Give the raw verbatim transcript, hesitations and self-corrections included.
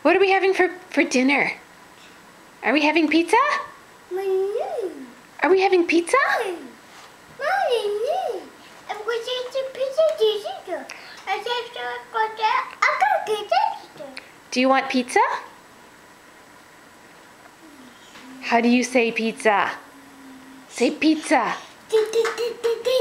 What are we having for, for dinner? Are we having pizza? Are we having pizza? Do you want pizza? How do you say pizza? Say pizza.